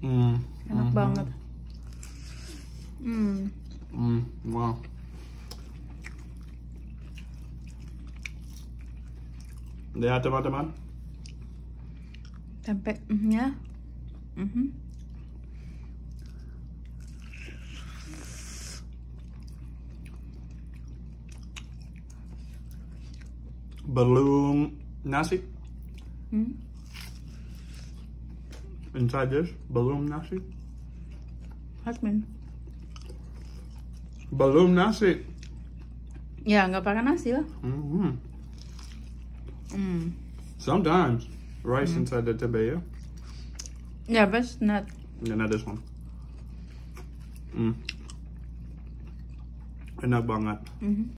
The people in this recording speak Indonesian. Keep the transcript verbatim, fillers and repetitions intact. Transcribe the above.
Mm. Enak Mm-hmm. banget. Hmm. Mm. Wow. Ya teman-teman. Tempenya. Mm-hmm. Belum nasi. Hmm. Inside this, belum nasi. Hasmin. Belum nasi. Ya, nggak pakai nasi lah. Mm-hmm. Hmm. Sometimes rice mm. inside the tempe, yeah? Yeah, but it's not. Yeah, not this one. Mm. Enak banget. Mm-hmm.